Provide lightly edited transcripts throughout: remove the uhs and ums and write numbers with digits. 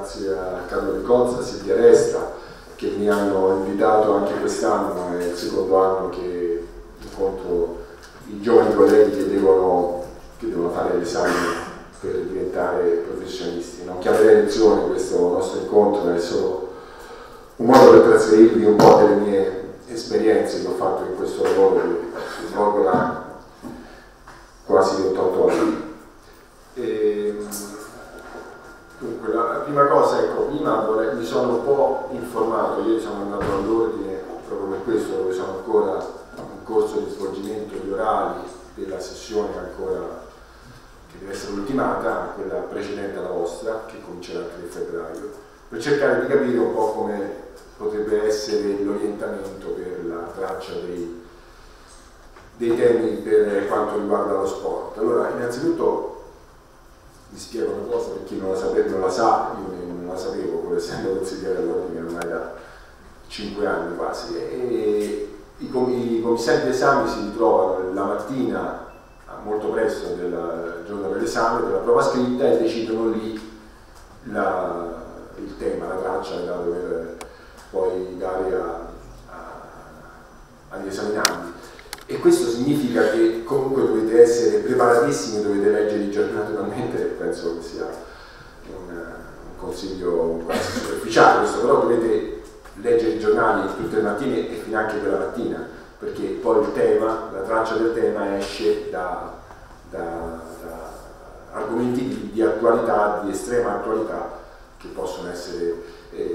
grazie a Carlo Ricolza, a Silvia Resta, che mi hanno invitato anche quest'anno, è il secondo anno che incontro i giovani colleghi che devono fare l'esame per diventare professionisti. Non chiamerei lezione questo nostro incontro, è solo un modo per trasferirvi un po' delle mie esperienze che ho fatto in questo lavoro che svolgo da quasi 28 anni. Dunque, la prima cosa, ecco, prima mi sono un po' informato, ieri sono andato all'ordine proprio per questo, dove sono ancora in corso di svolgimento di orali della sessione ancora che deve essere ultimata, quella precedente alla vostra, che comincerà il 3 febbraio, per cercare di capire un po' come potrebbe essere l'orientamento per la traccia dei temi per quanto riguarda lo sport. Allora, innanzitutto vi spiego una cosa per chi non la sa, io non la sapevo, pur essendo consigliere all'ordine ormai da 5 anni quasi, e i commissari d'esame si ritrovano la mattina molto presto del giorno dell'esame, della prova scritta, e decidono lì il tema, la traccia da dover poi dare agli esaminanti. E questo significa che comunque dovete essere preparatissimi, dovete leggere i giornali, naturalmente penso che sia un consiglio quasi superficiale questo, però dovete leggere i giornali tutte le mattine e finanche quella mattina, perché poi il tema, la traccia del tema esce da argomenti di attualità, di estrema attualità, che possono essere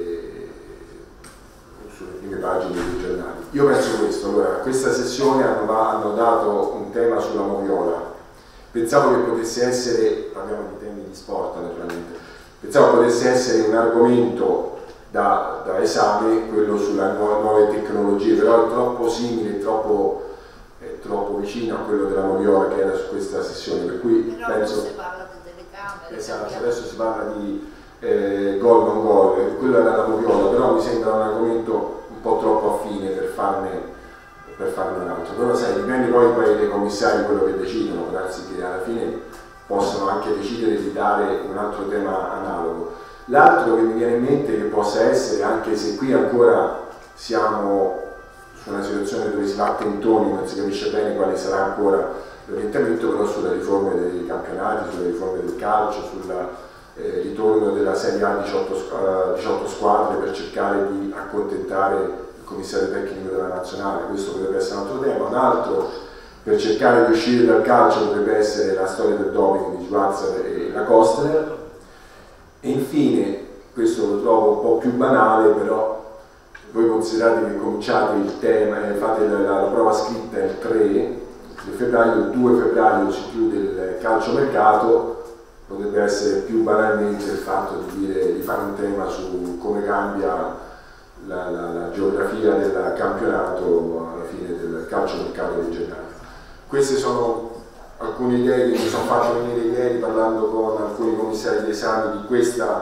sulle prime pagine dei giornali. Io penso questo. Allora, questa sessione hanno dato un tema sulla moviola. Pensavo che potesse essere, parliamo di temi di sport naturalmente, pensavo potesse essere un argomento da esame, quello sulle nuove tecnologie, però è troppo simile, troppo vicino a quello della moviola che era su questa sessione, per cui però penso... si parla di telecamere. Esatto, adesso si parla di gol non gol, quello era la moviola, però mi sembra un argomento un po' troppo affine per farne un altro. Però sai, dipende poi dai commissari quello che decidono, può darsi che alla fine possono anche decidere di dare un altro tema analogo. L'altro che mi viene in mente che possa essere, anche se qui ancora siamo su una situazione dove si va a tentoni, non si capisce bene quale sarà ancora l'orientamento, però sulle riforme dei campionati, sulle riforme del calcio, sul ritorno della Serie A 18 squadre per cercare di accontentare il commissario tecnico della nazionale. Questo potrebbe essere un altro tema. Un altro, per cercare di uscire dal calcio, potrebbe essere la storia del doping di Schwarzer e la Kostner. E infine, questo lo trovo un po' più banale, però voi considerate che cominciate il tema, fate la prova scritta il 3 febbraio, il 2 febbraio si chiude il calciomercato, potrebbe essere più banalmente il fatto di fare un tema su come cambia la geografia del campionato alla fine del calciomercato regionale. Queste sono alcune idee che mi sono fatte venire ieri parlando con alcuni commissari di esame di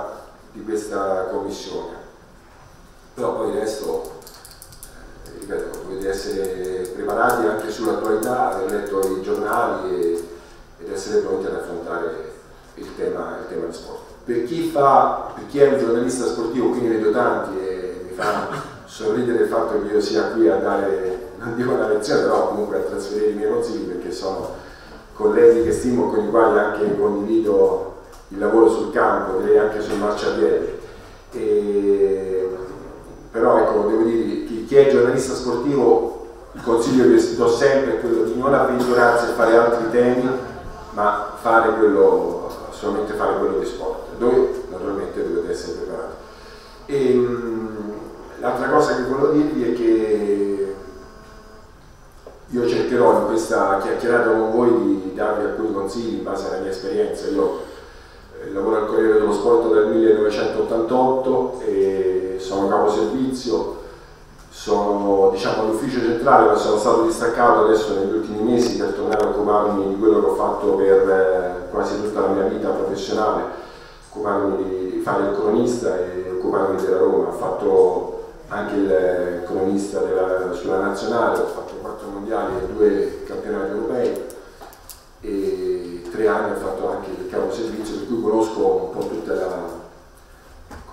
questa commissione. Però poi il resto, ripeto, dovete essere preparati anche sull'attualità, aver letto i giornali ed essere pronti ad affrontare il tema di sport. Per chi è un giornalista sportivo, qui ne vedo tanti e mi fa sorridere il fatto che io sia qui a dare, non dico una lezione, però comunque a trasferire i miei consigli, perché sono colleghi che stimo, con i quali anche condivido il lavoro sul campo, direi anche sul marciapiede. Però ecco, devo dire, chi è giornalista sportivo, il consiglio che do sempre è quello di non avventurarsi a fare altri temi, ma solamente fare quello di sport, dove naturalmente dovete essere preparati. L'altra cosa che volevo dirvi è che io cercherò in questa chiacchierata con voi di darvi alcuni consigli in base alla mia esperienza. Io lavoro al Corriere dello Sport dal 1988 e sono capo servizio, sono all'ufficio centrale, ma sono stato distaccato adesso negli ultimi mesi per tornare a occuparmi di quello che ho fatto per quasi tutta la mia vita professionale, occuparmi di fare il cronista e occuparmi della Roma. Ho fatto anche il cronista sulla nazionale, ho fatto 4 mondiali e 2 campionati europei e 3 anni ho fatto anche il capo servizio, per cui conosco un po' tutta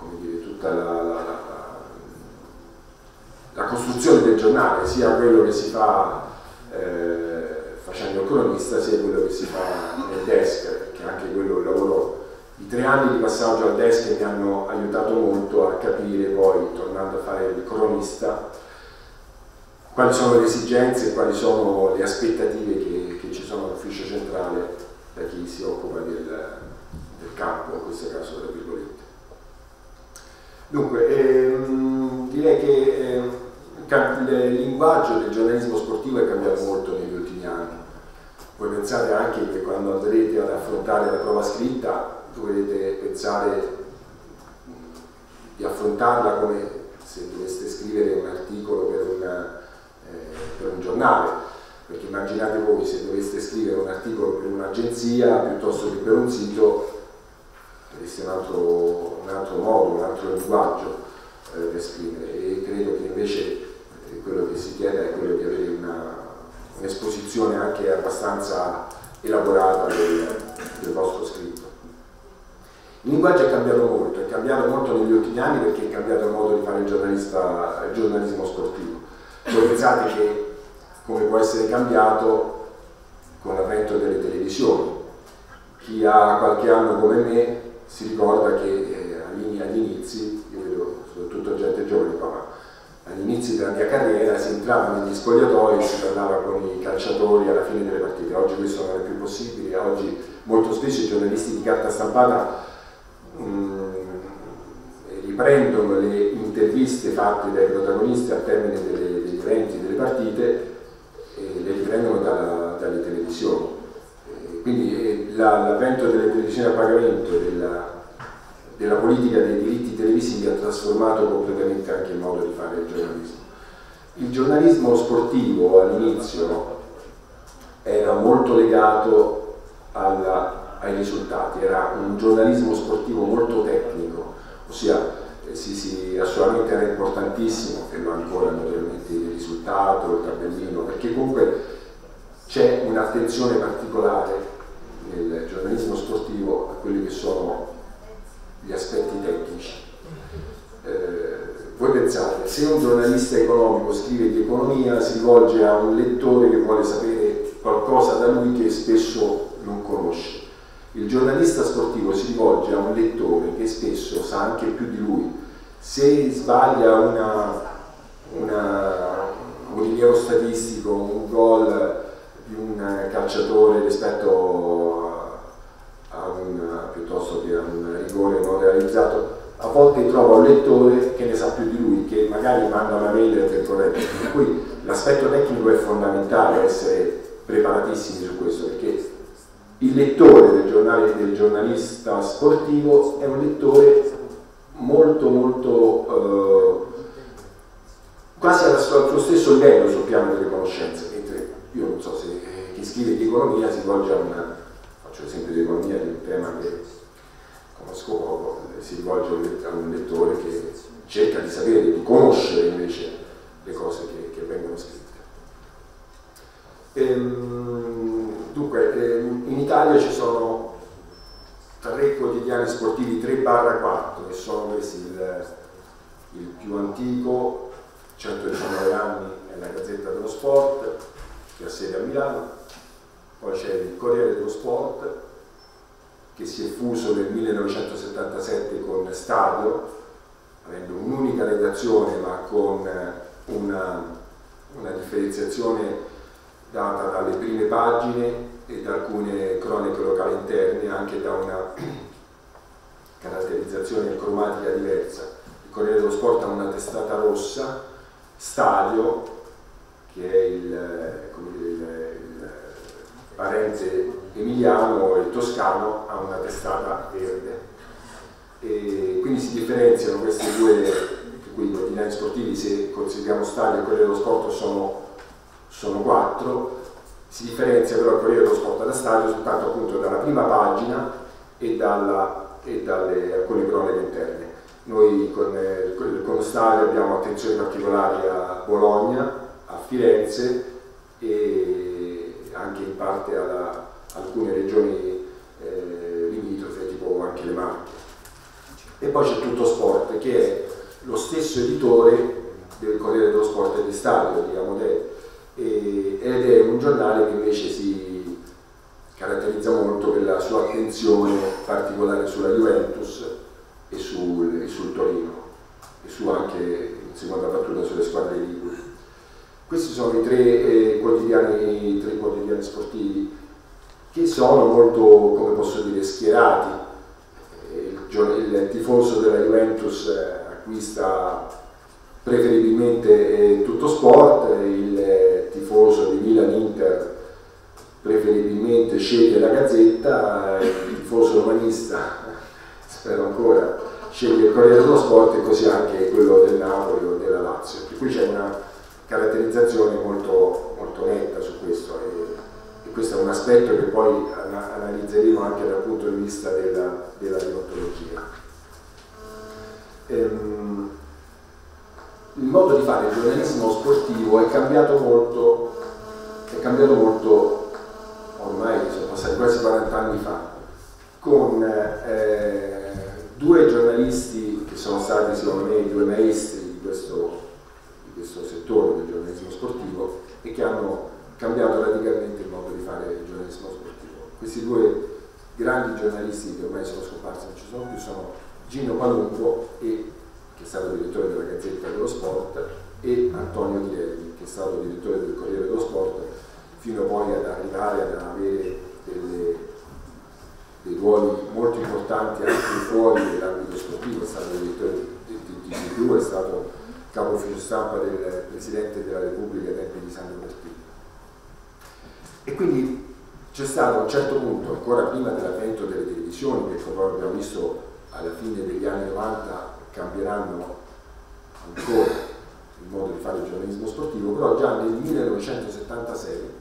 del giornale, sia quello che si fa facendo il cronista, sia quello che si fa nel desk, perché anche quello è un lavoro. I 3 anni di passaggio al desk mi hanno aiutato molto a capire poi, tornando a fare il cronista, quali sono le esigenze e quali sono le aspettative che ci sono all'ufficio centrale da chi si occupa del campo, in questo caso tra virgolette. Dunque, direi che il linguaggio del giornalismo sportivo è cambiato molto negli ultimi anni. Voi pensate anche che quando andrete ad affrontare la prova scritta dovrete pensare di affrontarla come se doveste scrivere un articolo per un giornale, perché immaginate voi se doveste scrivere un articolo per un'agenzia piuttosto che per un sito, avreste un altro modo, un altro linguaggio per scrivere, e credo che invece quello che si chiede è quello di avere un'esposizione anche abbastanza elaborata del vostro scritto. Il linguaggio è cambiato molto negli ultimi anni perché è cambiato il modo di fare il giornalismo sportivo. Voi pensate che come può essere cambiato con l'avvento delle televisioni. Chi ha qualche anno come me si ricorda che agli inizi, io vedo soprattutto gente giovane qua, ma agli inizi della mia carriera si entrava negli spogliatoi e si parlava con i calciatori alla fine delle partite. Oggi questo non è più possibile, oggi molto spesso i giornalisti di carta stampata riprendono le interviste fatte dai protagonisti al termine degli eventi, delle partite, e le riprendono dalle televisioni. Quindi l'avvento delle televisioni a pagamento, della politica dei diritti televisivi ha trasformato completamente anche il modo di fare il giornalismo. Il giornalismo sportivo all'inizio era molto legato ai risultati, era un giornalismo sportivo molto tecnico, ossia assolutamente era importantissimo, e lo ancora naturalmente, il risultato, il tabellino, perché comunque c'è un'attenzione particolare nel giornalismo sportivo a quelli che sono gli aspetti tecnici. Voi pensate, se un giornalista economico scrive di economia si rivolge a un lettore che vuole sapere qualcosa da lui che spesso non conosce. Il giornalista sportivo si rivolge a un lettore che spesso sa anche più di lui. Se sbaglia un rilievo statistico, un gol di un calciatore rispetto piuttosto che a un rigore non realizzato, a volte trova un lettore che ne sa più di lui, che magari manda una mail per correggere. Per cui l'aspetto tecnico è fondamentale, essere preparatissimi su questo, perché il lettore del giornalista sportivo è un lettore molto quasi al suo stesso livello sul piano delle conoscenze, mentre io non so se chi scrive di economia si rivolge faccio l'esempio di economia, di un tema che conosco poco, si rivolge a un lettore che cerca di sapere, di conoscere invece le cose che vengono scritte. Dunque, in Italia ci sono 3 quotidiani sportivi 3/4, che sono questi: il più antico, 119 anni, è la Gazzetta dello Sport, che ha sede a Milano. Poi c'è il Corriere dello Sport, che si è fuso nel 1977 con Stadio, avendo un'unica redazione ma con una differenziazione data dalle prime pagine e da alcune croniche locali interne, anche da una caratterizzazione cromatica diversa. Il Corriere dello Sport ha una testata rossa, Stadio, che è il parente emiliano e toscano, ha una testata verde. E quindi si differenziano questi due quotidiani sportivi. Se consideriamo Stadio e il Corriere dello Sport sono 4. Si differenzia però il Corriere dello Sport da Stadio soltanto appunto dalla prima pagina e dalle alcune croniche interne. Noi con Stadio abbiamo attenzioni particolari a Bologna, a Firenze e anche in parte ad alcune regioni limitrofe, tipo anche le Marche. E poi c'è Tutto Sport, che è lo stesso editore del Corriere dello Sport di Stadio, di Amodè, ed è un giornale che invece si caratterizza molto per la sua attenzione particolare sulla Juventus e sul Torino, e su anche in seconda battuta sulle squadre liguri. Questi sono i tre quotidiani sportivi che sono molto, come posso dire, schierati. Il tifoso della Juventus acquista preferibilmente Tutto Sport, il tifoso di Milan-Inter preferibilmente sceglie la Gazzetta, il tifoso romanista, spero ancora, sceglie il Corriere dello Sport, e così anche quello del Napoli o della Lazio. Per cui c'è una caratterizzazione molto, molto netta su questo, e questo è un aspetto che poi analizzeremo anche dal punto di vista della deontologia. Il modo di fare il giornalismo sportivo è cambiato molto ormai sono passati quasi 40 anni fa, con due giornalisti che sono stati secondo me i due maestri di questo settore del giornalismo sportivo, e che hanno cambiato radicalmente il modo di fare il giornalismo sportivo. Questi due grandi giornalisti, che ormai sono scomparsi, non ci sono più, sono Gino Palumbo, che è stato direttore della Gazzetta dello Sport, e Antonio Ghirelli, che è stato direttore del Corriere dello Sport, fino poi ad arrivare ad avere dei ruoli molto importanti anche fuori dell'ambito sportivo. È stato direttore di TG2, è stato capo ufficio stampa del Presidente della Repubblica ai tempi di Sandro Pertini. E quindi c'è stato a un certo punto, ancora prima dell'avvento delle televisioni, che come abbiamo visto alla fine degli anni 90 cambieranno ancora il modo di fare il giornalismo sportivo, però già nel 1976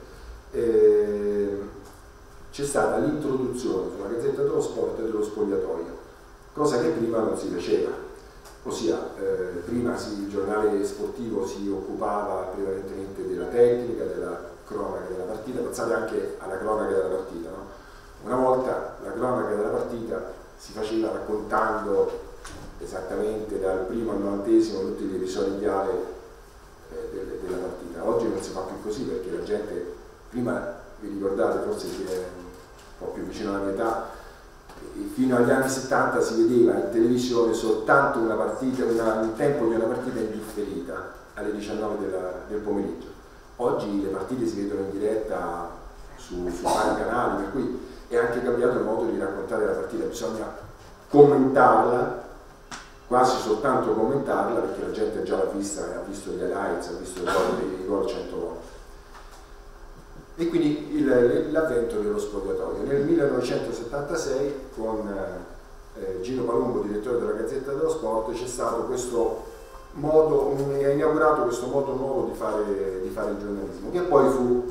c'è stata l'introduzione sulla Gazzetta dello Sport dello spogliatoio, cosa che prima non si faceva. Ossia, prima il giornale sportivo si occupava prevalentemente della tecnica, della cronaca della partita. Pensate anche alla cronaca della partita, no? Una volta la cronaca della partita si faceva raccontando esattamente dal primo al 90° tutti gli episodi chiave della partita. Oggi non si fa più così, perché la gente, prima vi ricordate, forse che è un po' più vicino alla mia età, fino agli anni 70 si vedeva in televisione soltanto una partita, il tempo di una partita indifferita alle 19 del pomeriggio. Oggi le partite si vedono in diretta su vari canali, per cui è anche cambiato il modo di raccontare la partita. Bisogna commentarla, quasi soltanto commentarla, perché la gente già l'ha vista, ha visto gli highlights, ha visto i gol 100 volte. E quindi l'avvento dello spogliatoio. Nel 1976, con Gino Palumbo, direttore della Gazzetta dello Sport, c'è stato questo modo, ha inaugurato questo modo nuovo di fare il giornalismo, che poi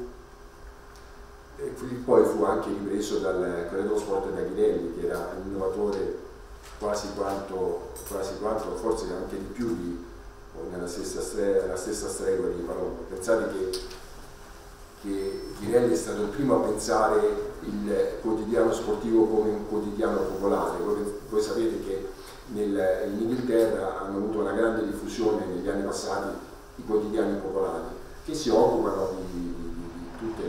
fu anche ripreso dal Corriere dello Sport da Ghirelli, che era un innovatore quasi quanto, forse anche di più, nella stessa stregua di Palumbo. Pensate che Ghirelli è stato il primo a pensare il quotidiano sportivo come un quotidiano popolare. Voi sapete che in Inghilterra hanno avuto una grande diffusione negli anni passati i quotidiani popolari, che si occupano di tutte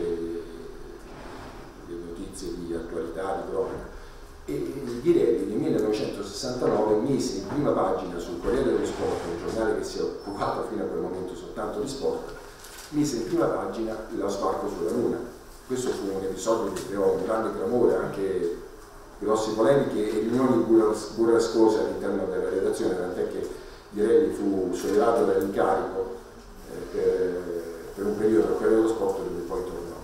le notizie di attualità, di cronaca. E Ghirelli nel 1969 mise in prima pagina sul Corriere dello Sport, un giornale che si è occupato fino a quel momento soltanto di sport, mise in prima pagina lo sbarco sulla Luna. Questo fu un episodio che creò un grande clamore, anche grosse polemiche e riunioni burrascose all'interno della redazione, tant'è che Ghirelli fu sollevato dall'incarico per un periodo al Corriere dello Sport, dove poi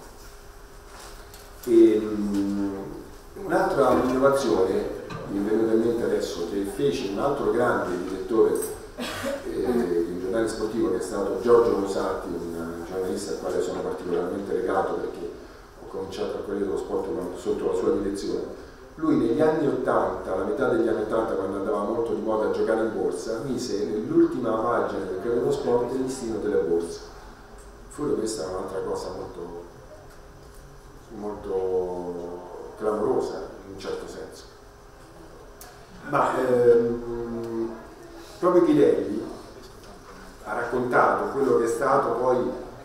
tornò. Un'altra innovazione mi è venuta in mente adesso, che fece un altro grande direttore di un giornale sportivo, che è stato Giorgio Rosati, un giornalista al quale sono particolarmente legato, perché ho cominciato a Corriere dello Sport sotto la sua direzione. Lui negli anni 80, alla metà degli anni 80, quando andava molto di moda a giocare in borsa, mise nell'ultima pagina del Corriere dello Sport il listino delle borse. Pure questa è un'altra cosa molto clamorosa in un certo senso. Ma proprio Ghirelli ha raccontato quello che è stato poi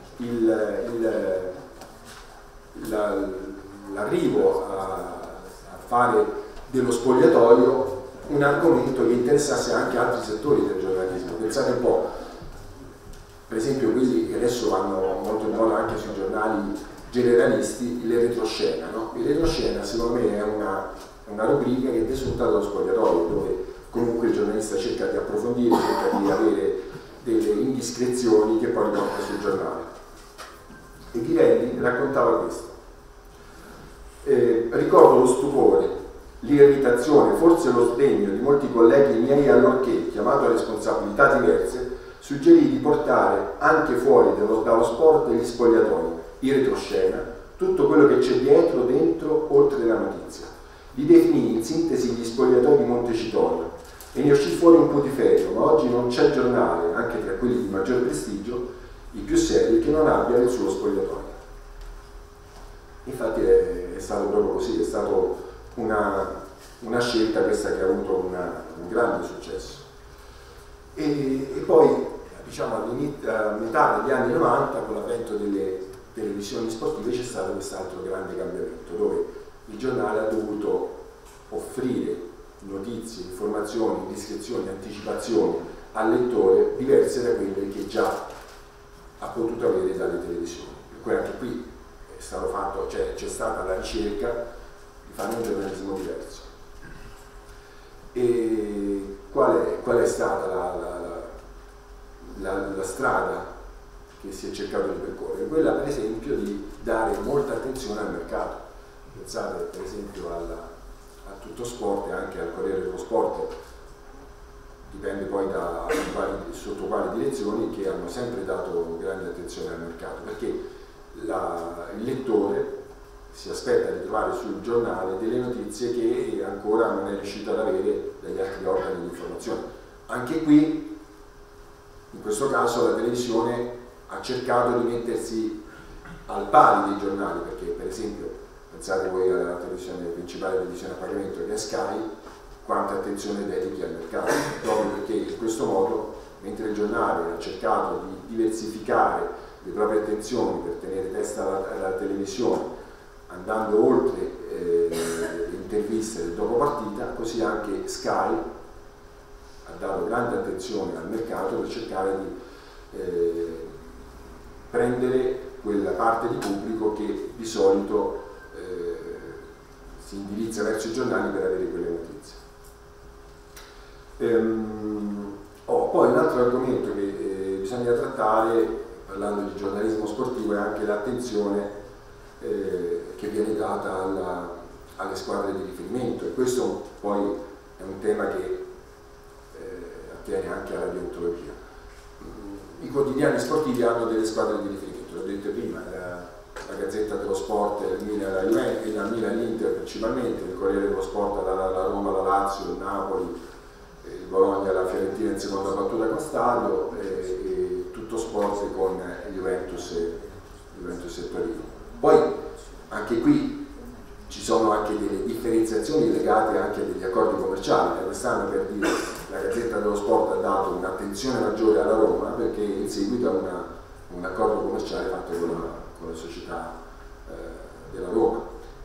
l'arrivo a fare dello spogliatoio un argomento che interessasse anche altri settori del giornalismo. Pensate un po', per esempio quelli che adesso vanno molto in moda anche sui giornali generalisti, le retroscena, no? Il retroscena secondo me è una rubrica che è desunta dallo spogliatoio, dove comunque il giornalista cerca di approfondire, cerca di avere delle indiscrezioni che poi porta sul giornale. E Ghirelli raccontava questo. Ricordo lo stupore, l'irritazione, forse lo sdegno di molti colleghi miei allorché, chiamato a responsabilità diverse, suggerì di portare anche fuori dallo sport degli spogliatoi, in retroscena, tutto quello che c'è dietro, dentro, oltre la notizia. Li definì in sintesi gli spogliatoi di Montecitorio e ne uscì fuori un putiferio, ma oggi non c'è giornale, anche tra quelli di maggior prestigio, i più seri, che non abbia il suo spogliatoio. Infatti è stato proprio così, è stata una scelta questa che ha avuto un grande successo. E poi, diciamo, a metà degli anni 90, con l'avvento delle televisioni sportive, c'è stato quest'altro grande cambiamento, dove il giornale ha dovuto offrire notizie, informazioni, indiscrezioni, anticipazioni al lettore diverse da quelle che già ha potuto avere dalle televisioni. Per cui anche qui è stato fatto, c'è stata la ricerca di fare un giornalismo diverso. E qual è stata la strada che si è cercato di percorrere? Quella per esempio di dare molta attenzione al mercato. Pensate per esempio a Tutto Sport e anche al Corriere dello Sport, dipende poi sotto quali direzioni, che hanno sempre dato grande attenzione al mercato, perché il lettore si aspetta di trovare sul giornale delle notizie che ancora non è riuscito ad avere dagli altri organi di informazione. Anche qui, in questo caso, la televisione ha cercato di mettersi al pari dei giornali, perché per esempio pensate voi alla principale televisione a pagamento che è Sky, quanta attenzione dedichi al mercato, proprio perché in questo modo, mentre il giornale ha cercato di diversificare le proprie attenzioni per tenere testa alla televisione, andando oltre le interviste del dopo partita, così anche Sky ha dato grande attenzione al mercato per cercare di prendere quella parte di pubblico che di solito si indirizza verso i giornali per avere quelle notizie. Poi un altro argomento che bisogna trattare, parlando di giornalismo sportivo, è anche l'attenzione che viene data alle squadre di riferimento, e questo poi è un tema che attiene anche alla deontologia. I quotidiani sportivi hanno delle squadre di riferimento, l'ho detto prima, la Gazzetta dello Sport, il Milan, la Juventus, la Milan, l'Inter principalmente, il Corriere dello Sport la Roma, la Lazio, il Napoli, il Bologna, la Fiorentina in seconda battuta con Stadio, e Tutto Sport con Juventus e Torino. Poi anche qui ci sono anche delle differenziazioni legate anche a degli accordi commerciali. Quest'anno, per dire, la Gazzetta dello Sport ha dato un'attenzione maggiore alla Roma perché in seguito a un accordo commerciale fatto con la società della Roma.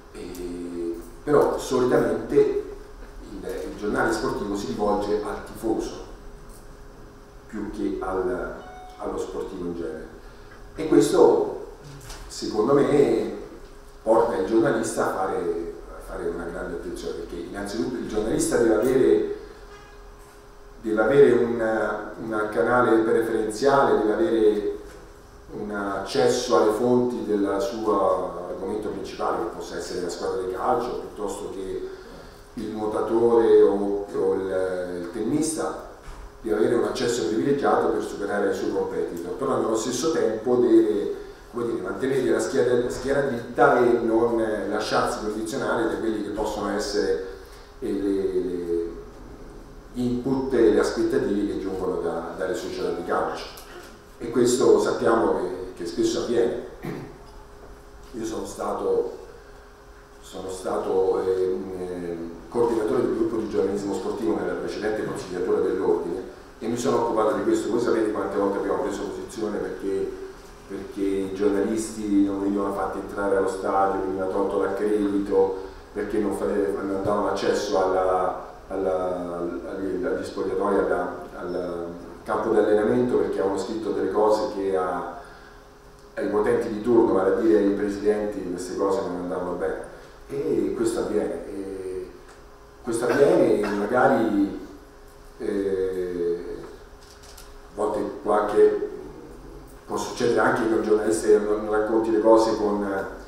Però solitamente il giornale sportivo si rivolge al tifoso più che allo sportivo in genere, e questo secondo me porta il giornalista a fare una grande attenzione, perché innanzitutto il giornalista deve avere un canale preferenziale, deve avere un accesso alle fonti del suo argomento principale, che possa essere la squadra di calcio piuttosto che il nuotatore o il tennista. Deve avere un accesso privilegiato per superare i suoi competitor, però nello stesso tempo deve, come dire, mantenere la schiera dritta e non lasciarsi condizionare da quelli che possono essere gli input e le aspettative che giungono dalle società di calcio, e questo sappiamo che spesso avviene. Io sono stato coordinatore del gruppo di giornalismo sportivo nella precedente consigliatura dell'ordine, e mi sono occupato di questo. Voi sapete quante volte abbiamo preso posizione perché i giornalisti non venivano fatti entrare allo stadio, veniva tolto l'accredito, perché non davano accesso agli spogliatoi, al campo di allenamento, perché avevano scritto delle cose che ai potenti di turno, vale a dire ai presidenti, queste cose non andavano bene. E questo avviene. Magari a volte può succedere anche che un giornalista non racconti le cose con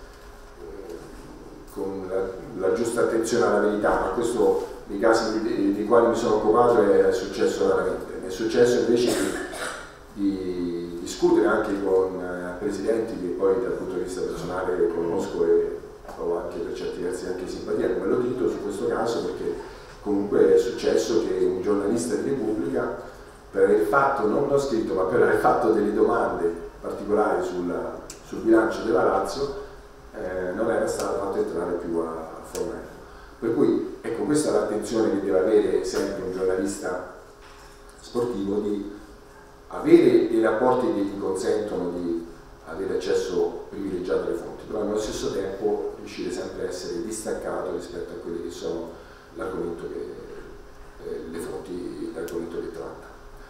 la giusta attenzione alla verità, ma questo nei casi dei quali mi sono occupato è successo raramente. È successo invece di discutere anche con presidenti che poi dal punto di vista personale conosco e ho anche per certi versi anche simpatia, come l'ho detto su questo caso, perché comunque è successo che un giornalista di Repubblica, per aver fatto, non l'ho scritto, ma per aver fatto delle domande particolari sul bilancio della Lazio, non era stato fatto entrare più a Formello. Per cui, ecco, questa è l'attenzione che deve avere sempre un giornalista sportivo, di avere dei rapporti che gli consentono di avere accesso privilegiato alle fonti, però allo stesso tempo riuscire sempre a essere distaccato rispetto a quelli che sono l'argomento le fonti, l'argomento che tratta.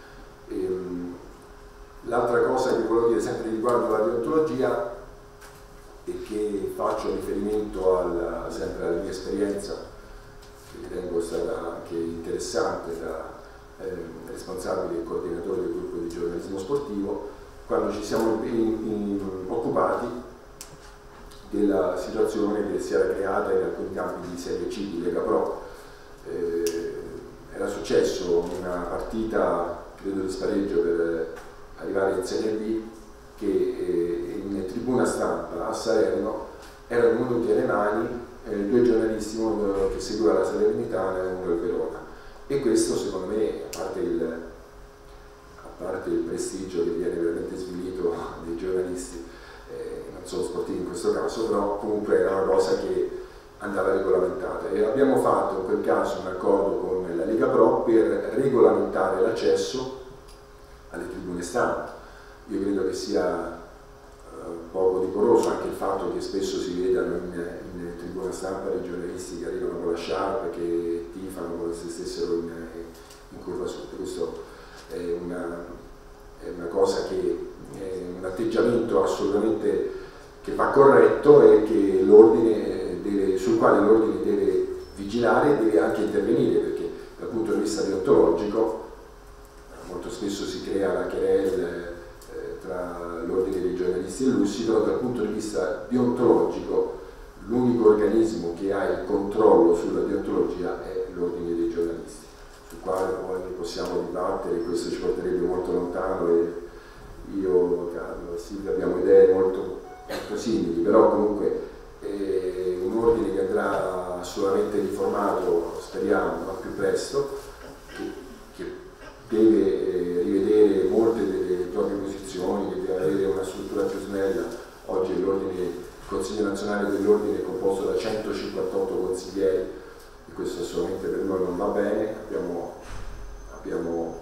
L'altra cosa che volevo dire sempre riguardo alla deontologia e che faccio riferimento sempre alla mia esperienza, che ritengo stata anche interessante da responsabile e coordinatore del gruppo di giornalismo sportivo, quando ci siamo occupati della situazione che si era creata in alcuni campi di Serie C di Lega Pro. Era successo una partita, credo di spareggio per arrivare in Serie B, che in tribuna stampa a Salerno erano venuti alle mani due giornalisti, uno che seguiva la Salernitana e uno il Verona, e questo secondo me, a parte il prestigio che viene veramente svilito dei giornalisti, non solo sportivi in questo caso, però comunque era una cosa che andava regolamentata, e abbiamo fatto in quel caso un accordo con la Lega Pro per regolamentare l'accesso alle tribune stampa. Io credo che sia poco decoroso anche il fatto che spesso si vedano in tribuna stampa dei giornalisti che arrivano con la sciarpa, che tifano come se stessero in curva sud. Questo è una cosa che è un atteggiamento assolutamente che va corretto e che sul quale l'ordine deve vigilare e deve anche intervenire, perché dal punto di vista deontologico molto spesso si crea la querela tra l'ordine dei giornalisti e l'USSI, però dal punto di vista deontologico l'unico organismo che ha il controllo sulla deontologia è l'ordine dei giornalisti, sul quale poi possiamo dibattere, questo ci porterebbe molto lontano, e io, Carlo e Silvia abbiamo idee molto simili, però comunque è un ordine che andrà assolutamente riformato, speriamo, al più presto, che deve rivedere molte delle proprie posizioni, che deve avere una struttura più snella. Oggi il Consiglio Nazionale dell'Ordine è composto da 158 consiglieri, e questo assolutamente per noi non va bene. Abbiamo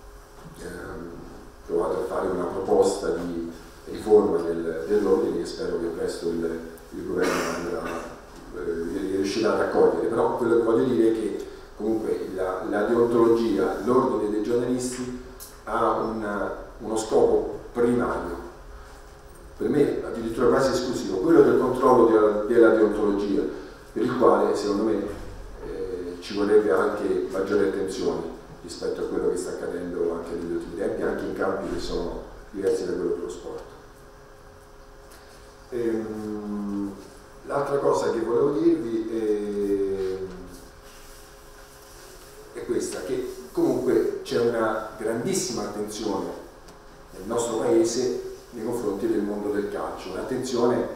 provato a fare una proposta di riforma dell'ordine che spero che presto il governo riuscirà ad accogliere, però quello che voglio dire è che comunque la deontologia, l'ordine dei giornalisti ha uno scopo primario, per me addirittura quasi esclusivo, quello del controllo della deontologia, per il quale secondo me ci vorrebbe anche maggiore attenzione rispetto a quello che sta accadendo anche negli ultimi tempi, anche in campi che sono diversi da quello dello sport. L'altra cosa che volevo dirvi è questa, che comunque c'è una grandissima attenzione nel nostro paese nei confronti del mondo del calcio, un'attenzione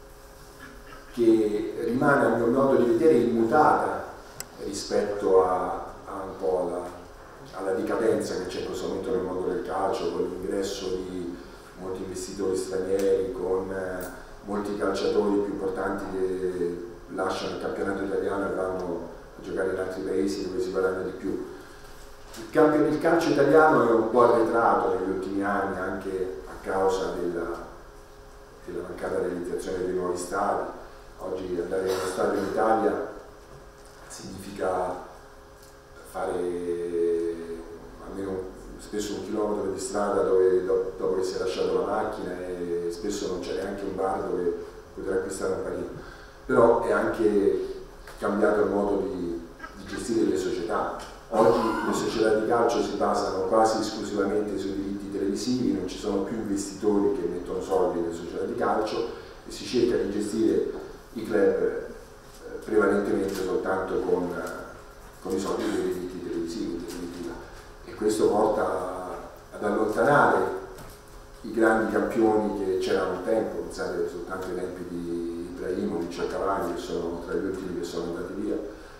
che rimane a mio modo di vedere immutata rispetto un po' alla decadenza che c'è in questo momento nel mondo del calcio, con l'ingresso di molti investitori stranieri, con molti calciatori più importanti che lasciano il campionato italiano e vanno a giocare in altri paesi dove si guadagna di più. Il calcio italiano è un po' arretrato negli ultimi anni anche a causa della mancata realizzazione dei nuovi stadi. Oggi andare in uno stadio in Italia significa fare almeno spesso 1 chilometro di strada dopo che si è lasciato la macchina, e spesso non c'è neanche un bar dove poter acquistare un panino. Però è anche cambiato il modo di gestire le società. Oggi le società di calcio si basano quasi esclusivamente sui diritti televisivi, non ci sono più investitori che mettono soldi nelle società di calcio e si cerca di gestire i club prevalentemente soltanto con i soldi dei diritti televisivi, e questo porta ad allontanare i grandi campioni che c'erano un tempo. Pensate soltanto ai tempi di Ibrahimovic e Cavani, che sono tra gli ultimi che sono andati via.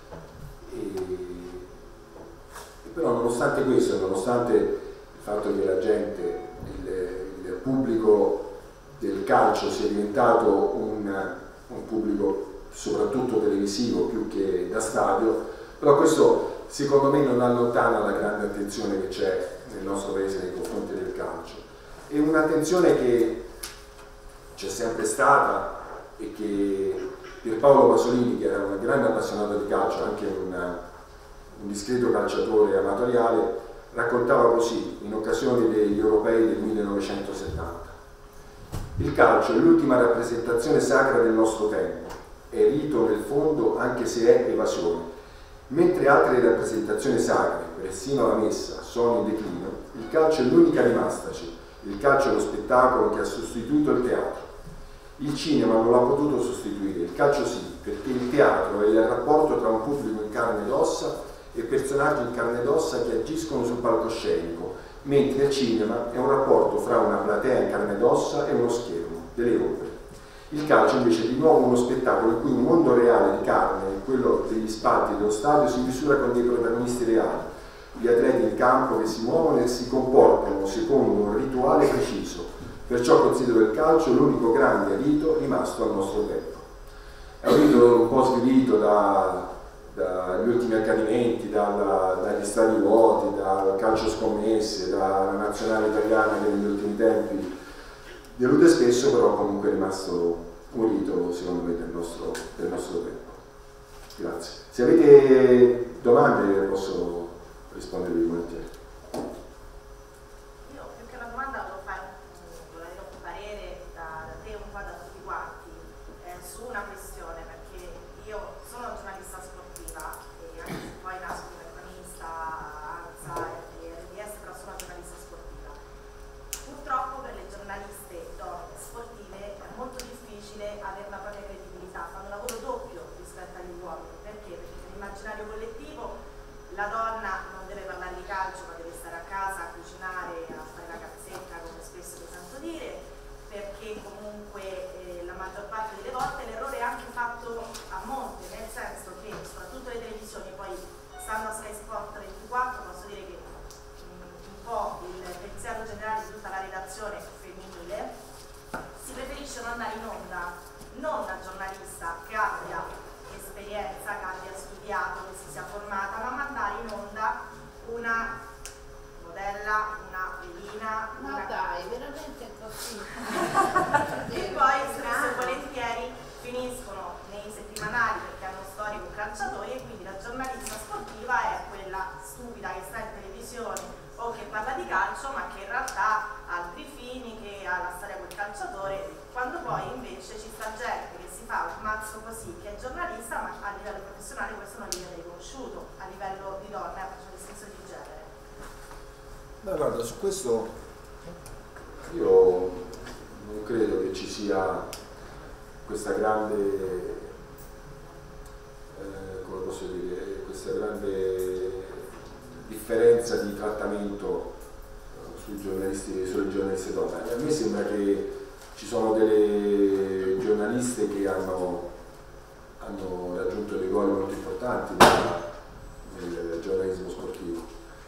Però nonostante questo, nonostante il fatto che la gente, il pubblico del calcio sia diventato un pubblico soprattutto televisivo più che da stadio, però questo secondo me non allontana la grande attenzione che c'è nel nostro paese nei confronti del calcio. È un'attenzione che c'è sempre stata e che Pierpaolo Pasolini, che era un grande appassionato di calcio, anche un discreto calciatore amatoriale, raccontava così in occasione degli europei del 1970. Il calcio è l'ultima rappresentazione sacra del nostro tempo, è rito nel fondo anche se è evasione. Mentre altre rappresentazioni sacre, persino la messa, sono in declino, il calcio è l'unica rimastaci. Il calcio è lo spettacolo che ha sostituito il teatro. Il cinema non l'ha potuto sostituire, il calcio sì, perché il teatro è il rapporto tra un pubblico in carne ed ossa e personaggi in carne ed ossa che agiscono sul palcoscenico, mentre il cinema è un rapporto fra una platea in carne ed ossa e uno schermo, delle ombre. Il calcio invece è di nuovo uno spettacolo in cui un mondo reale di carne, quello degli spalti dello stadio, si misura con dei protagonisti reali, gli atleti in campo che si muovono e si comportano secondo un rituale preciso. Perciò considero il calcio l'unico grande rito rimasto al nostro tempo. È un rito un po' svilito dagli ultimi accadimenti, dagli stadi vuoti, dal calcio scommesse, dalla nazionale italiana che negli ultimi tempi delude spesso, però comunque è rimasto un rito secondo me del nostro tempo. Grazie. Se avete domande posso rispondervi volentieri. Io più che una domanda vorrei un parere da te, un po' da tutti quanti, su una questione, perché io sono giornalista sportiva e anche se poi nasco come cronista, ANSA e RDS, però sono giornalista sportiva. Purtroppo per le giornaliste donne sportive è molto difficile avere una propria credibilità, fanno un lavoro doppio rispetto agli uomini. Perché? Perché nell'immaginario collettivo la donna non deve parlare di calcio, ma deve stare a casa a cucinare, a fare la cazzetta, come spesso mi sento dire, perché comunque la maggior parte delle volte l'errore è anche fatto a monte, nel senso che soprattutto le televisioni, poi stando a Sky Sport 24 posso dire che un po' il pensiero generale di tutta la redazione femminile si preferisce non andare in onda, non una giornalista che abbia esperienza, che abbia studiato, che si sia formata, ma mandare in onda una modella, una velina, Ma dai, veramente così. che poi spesso e volentieri finiscono nei settimanali perché hanno storie con calciatori, e quindi la giornalista sportiva è quella stupida che sta in televisione o che parla di calcio, ma che in realtà ha altri fini, che ha la storia col calciatore, quando poi invece ci sta gente che si fa un mazzo così, che è giornalista, ma a livello professionale questo non gli viene riconosciuto, a livello di donna, faccio distinzione di genere. Ma guarda, su questo io non credo che ci sia questa grande, come posso dire, questa grande differenza di trattamento sulle giornaliste donne. A me sembra che ci sono delle giornaliste che hanno raggiunto dei ruoli molto importanti nel giornalismo sportivo.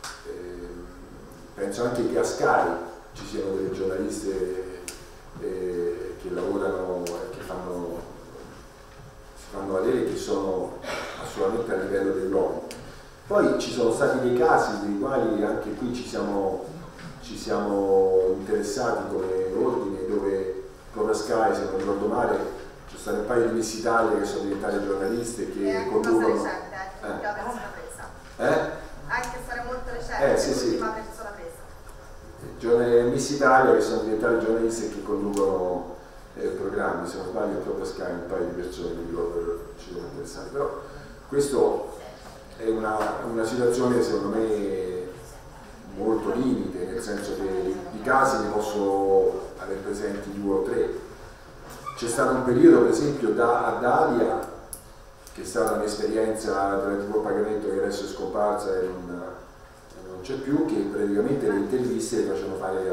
Penso anche che a Sky ci siano delle giornaliste che lavorano e che si fanno vedere, che sono assolutamente a livello dell'uomo. Poi ci sono stati dei casi dei quali anche qui ci siamo interessati come ordine, dove proprio a Sky, se non ricordo male, ci sono un paio di Miss Italia che sono diventate giornaliste che conducono. Recente, l'ultima persona presa. Anche storia molto recente, l'ultima persona presa. Miss Italia che sono diventate giornaliste che conducono programmi, se non sbaglio proprio a Sky un paio di persone che ci sono interessati. Però questo è una situazione secondo me molto limite, nel senso che i casi ne posso avere presenti 2 o 3. C'è stato un periodo per esempio a Dalia, che è stata un'esperienza della TV a pagamento che adesso è scomparsa e non c'è più, che praticamente le interviste le facevano fare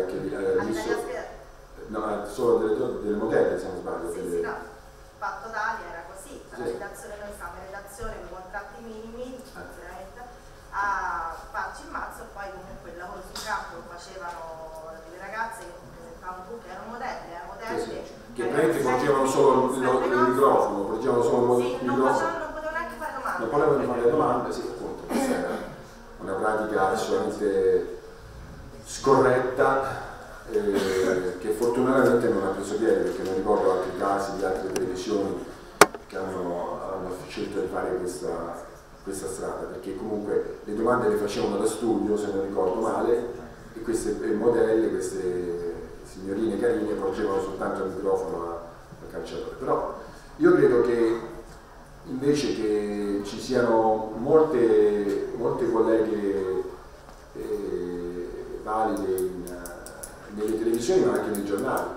solo delle modelle, se non sbaglio. Sì, no, fatto Dalia era così, la redazione, noi stavamo in redazione con contratti minimi, veramente, a farci il mazzo, e poi comunque il lavoro sul campo lo facevano le ragazze che erano modelle, che praticamente porgevano solo il microfono, porgevano solo il microfono. Non potevano neanche fare domande. Non potevano fare domande, sì, appunto, questa era una pratica assolutamente scorretta, che fortunatamente non ha preso piede, perché non ricordo altri casi di altre televisioni che hanno scelto di fare questa strada, perché comunque le domande le facevano da studio, se non ricordo male, e queste modelle, queste signorine carine porgevano soltanto il microfono al calciatore. Però io credo che invece che ci siano molte colleghe valide nelle televisioni ma anche nei giornali.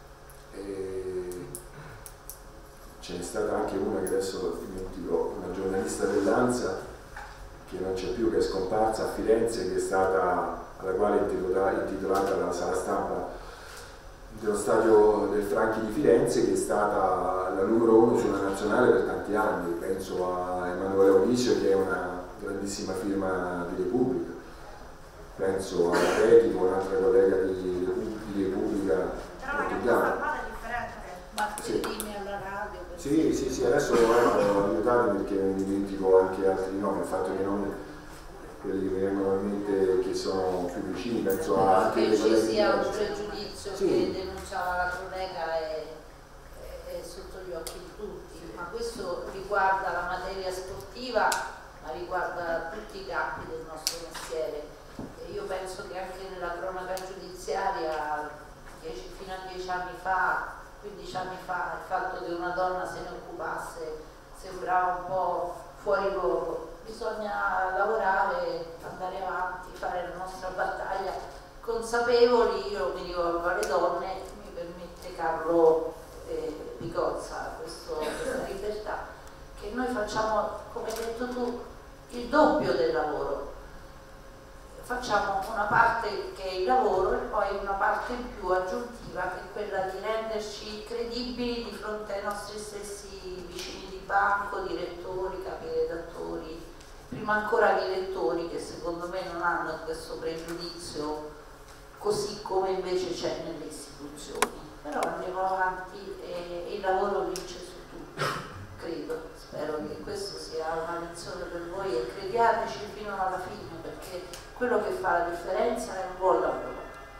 Ce n'è stata anche una che adesso dimentico, una giornalista dell'Ansa che non c'è più, che è scomparsa a Firenze, che è stata, alla quale è intitolata la sala stampa dello stadio del Franchi di Firenze, che è stata la numero 1 sulla nazionale per tanti anni. Penso a Emanuele Aurisio, che è una grandissima firma di Repubblica, penso a Reti, un'altra collega di Repubblica. Però la stampata è differente. Batterini alla radio. Sì, adesso aiutatemi perché mi dimentico anche altri nomi, il fatto che non quelli che mi vengono in mente che sono più vicini, penso a anche che ci sia un pregiudizio che denunciava la collega è sotto gli occhi di tutti, ma questo riguarda la materia sportiva, ma riguarda tutti i campi del nostro mestiere. E io penso che anche nella cronaca giudiziaria fino a 10 anni fa, 15 anni fa, il fatto che una donna se ne occupasse sembrava un po' fuori luogo. Bisogna lavorare, andare avanti, fare la nostra battaglia consapevoli. Io mi rivolgo alle donne, mi permette Carlo Picozza questa libertà, che noi facciamo, come hai detto tu, il doppio del lavoro. Facciamo una parte che è il lavoro e poi una parte in più aggiuntiva, che è quella di renderci credibili di fronte ai nostri stessi vicini di banco, direttori, capiredattori, prima ancora che i lettori, che secondo me non hanno questo pregiudizio così come invece c'è nelle istituzioni. Però andiamo avanti e il lavoro vince su tutto, credo. Spero che questo sia una lezione per voi e crediateci fino alla fine, perché quello che fa la differenza è un buon lavoro.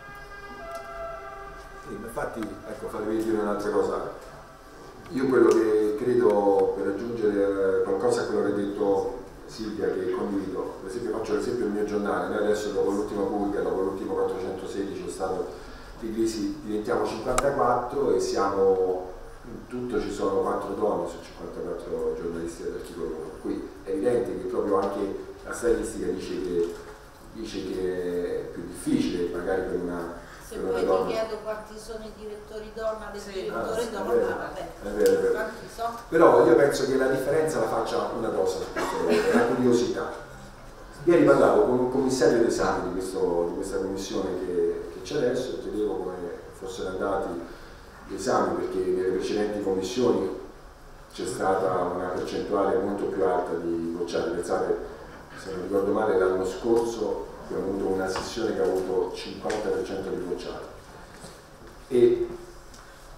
Sì, infatti, ecco, fatemi dire un'altra cosa. Io quello che credo, per aggiungere qualcosa a quello che ha detto Silvia, che condivido, per esempio faccio l'esempio del mio giornale, noi adesso dopo l'ultima purga, dopo l'ultimo 416 è stato di crisi, diventiamo 54 e siamo, in tutto ci sono 4 donne su 54 giornalisti dell'articolo 1, per cui è evidente che proprio anche la statistica dice che è più difficile magari per una se poi ti chiedo quanti sono i direttori donna del direttore donna, vabbè. È vero. Quanti so? Però io penso che la differenza la faccia una cosa, la curiosità. Ieri parlavo con un commissario d'esame di questa commissione che c'è adesso e chiedevo come fossero andati gli esami, perché nelle precedenti commissioni c'è stata una percentuale molto più alta di bocciati. Pensate, se non ricordo male, l'anno scorso abbiamo avuto una sessione che ha avuto 50% di bocciati. E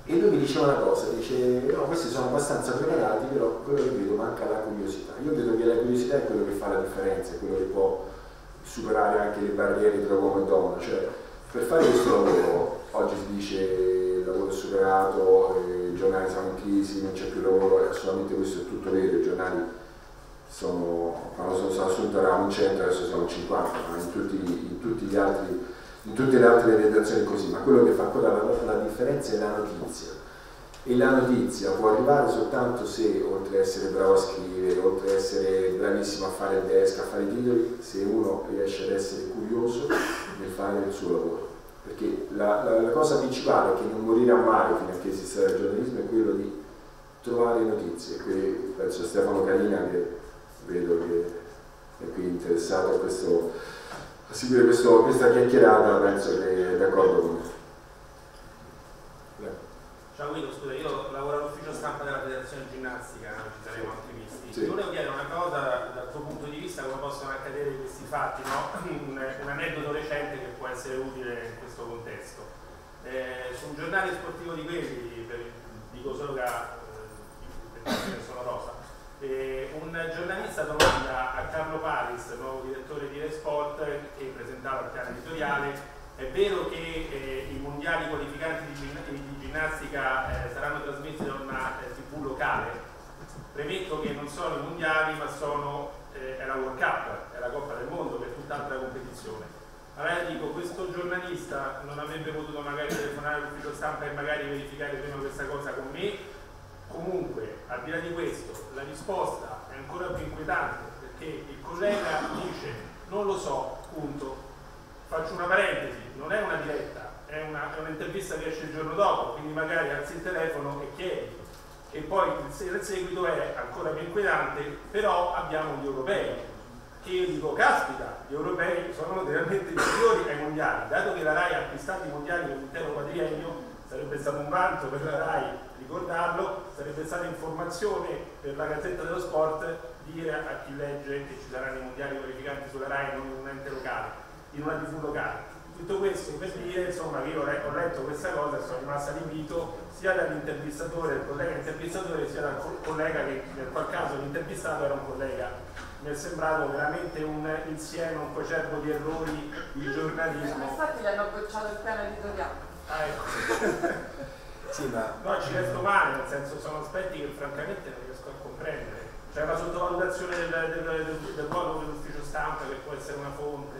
E lui mi diceva una cosa, dice no, questi sono abbastanza preparati, però quello che vedo manca la curiosità. Io vedo che la curiosità è quello che fa la differenza, è quello che può superare anche le barriere tra uomo e donna. Cioè, per fare questo lavoro, oggi si dice il lavoro è superato, i giornali sono in crisi, non c'è più lavoro, e assolutamente questo è tutto vero, i giornali quando sono stato assunto eravamo 100, adesso siamo 50, ma in tutte le altre redazioni è così, ma quello che fa ancora la differenza è la notizia. E la notizia può arrivare soltanto se, oltre ad essere bravo a scrivere, oltre ad essere bravissimo a fare il desk, a fare i titoli, se uno riesce ad essere curioso nel fare il suo lavoro. Perché la cosa principale che non morirà mai fino a che esisterà il giornalismo è quello di trovare notizie. Qui penso a Stefano Carina, che vedo che è qui interessato a seguire questa chiacchierata, penso che è d'accordo con me. Ciao Guido, scusa, io lavoro all'ufficio stampa della Federazione Ginnastica, ci saremo anche visti. Sì. Volevo chiedere una cosa dal tuo punto di vista, come possono accadere questi fatti, no? Un aneddoto recente che può essere utile in questo contesto. Su un giornale sportivo di quelli, dico solo che sono rosa, un giornalista domanda a Carlo Paris, nuovo direttore di Resport, che presentava il piano editoriale: è vero che i mondiali qualificanti di ginnastica saranno trasmessi da una TV locale? Premetto che non sono i mondiali, ma è la World Cup, è la Coppa del Mondo, che è tutt'altra competizione. Allora dico, questo giornalista non avrebbe potuto magari telefonare all'ufficio stampa e magari verificare prima questa cosa con me? Comunque, al di là di questo, la risposta è ancora più inquietante, perché il collega dice non lo so, punto. Faccio una parentesi, non è una diretta, è un'intervista che esce il giorno dopo, quindi magari alzi il telefono e chiedi. E poi il seguito è ancora più inquietante, però abbiamo gli europei, che io dico, caspita, gli europei sono notevolmente inferiori ai mondiali, dato che la RAI ha acquistato i mondiali per l'intero quadriennio. Sarebbe stato un vanto per la RAI ricordarlo, sarebbe stata informazione per la Gazzetta dello Sport dire a chi legge che ci saranno i mondiali qualificanti sulla RAI, non in un ente locale, in una TV locale. Tutto questo per dire, insomma, che io ho letto questa cosa e sono rimasta allibito sia dall'intervistatore, il collega intervistatore, sia dal collega che nel qual caso l'intervistato era un collega. Mi è sembrato veramente un insieme, un cocervo di errori di giornalismo. Infatti gli hanno bocciato il piano editoriale. Ah, ecco. Sì, ma no, ci resto male, nel senso sono aspetti che francamente non riesco a comprendere. C'è una sottovalutazione del ruolo dell'ufficio stampa che può essere una fonte.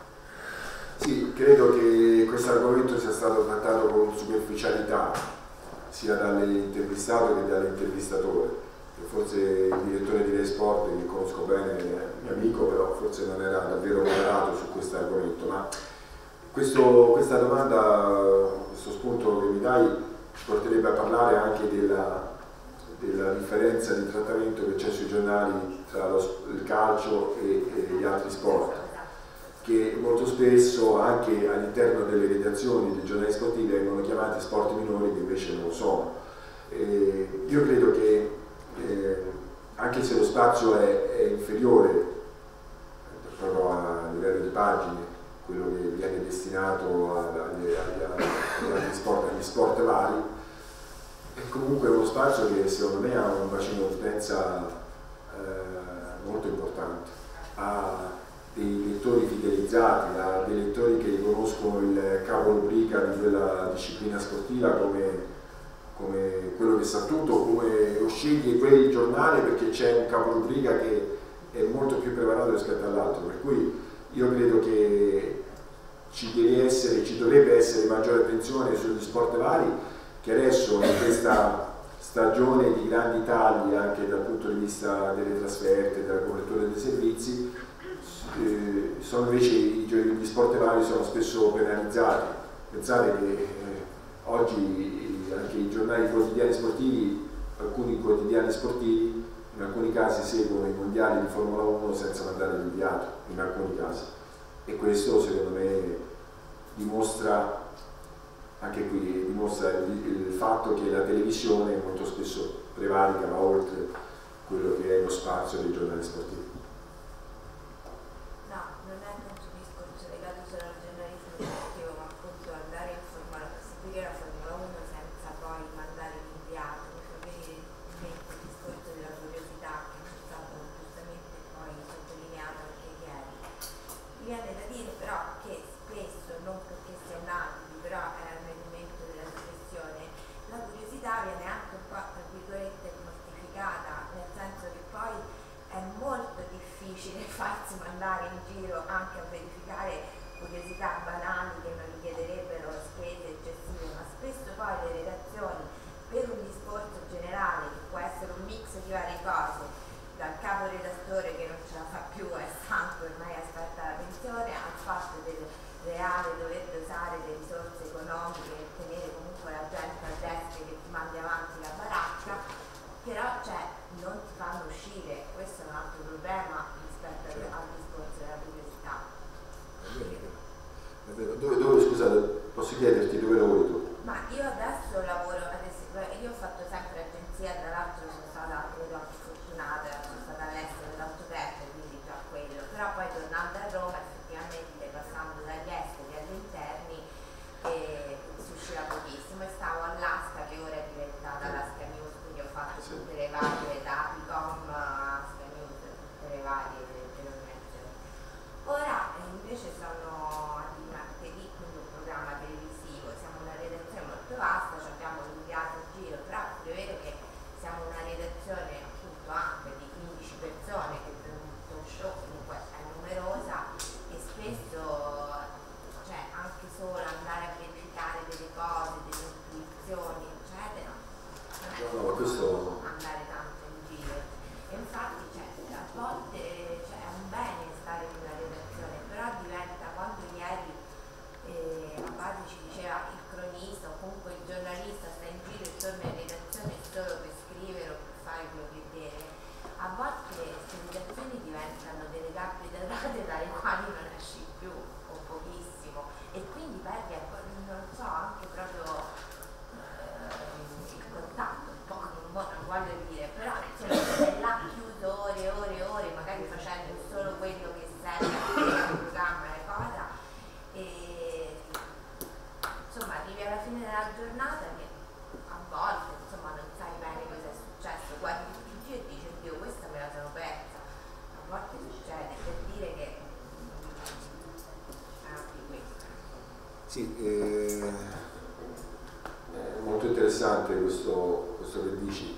sì, credo che questo argomento sia stato trattato con superficialità sia dall'intervistato che dall'intervistatore. Forse il direttore di Rai Sport, che conosco bene, è mio amico, però forse non era davvero moderato su questo argomento. Ma questa domanda, questo spunto che mi dai, ci porterebbe a parlare anche della differenza di trattamento che c'è sui giornali tra il calcio e gli altri sport, che molto spesso anche all'interno delle redazioni dei giornali sportivi vengono chiamati sport minori, che invece non lo sono. Io credo che anche se lo spazio è inferiore proprio a livello di pagine, quello che viene destinato agli sport vari, è comunque uno spazio che secondo me ha un bacino di utenza molto importante, ha dei lettori fidelizzati, ha dei lettori che riconoscono il caporubrica di quella disciplina sportiva come quello che sa tutto, come sceglie quel giornale perché c'è un caporubrica che è molto più preparato rispetto all'altro, per cui io credo che ci dovrebbe essere maggiore attenzione sugli sport vari, che adesso in questa stagione di grandi tagli anche dal punto di vista delle trasferte, della copertura dei servizi, sono invece gli sport vari sono spesso penalizzati. Pensate che oggi anche i giornali quotidiani sportivi, alcuni quotidiani sportivi in alcuni casi seguono i mondiali di Formula 1 senza mandare l'inviato, in alcuni casi, e questo secondo me dimostra anche qui il fatto che la televisione molto spesso prevarica, va oltre quello che è lo spazio dei giornali sportivi. No, non è un discorso legato solo al giornalismo sportivo, ma appunto andare a seguire la Formula 1 senza poi No, questo... andare tanto in giro. E infatti a volte è un bene stare in una redazione, però diventa, quando ieri Abbate ci diceva il cronista o comunque il giornalista sta in giro e torna in redazione solo per scrivere o per fare quello che deve, a volte queste redazioni diventano delle gabbie dorate dalle quali non esci più o pochissimo, e quindi perdi, non so, anche proprio il contatto un po', non voglio dire, però insomma sei là chiuso ore e ore e ore, magari facendo solo quello che serve al programma e cosa, e insomma arrivi alla fine della giornata che a volte insomma non sai bene cosa è successo, guardi il TG e dici oddio, questa me la sono persa. A volte succede, per dire che anche questo. Sì, è molto interessante questo che dici.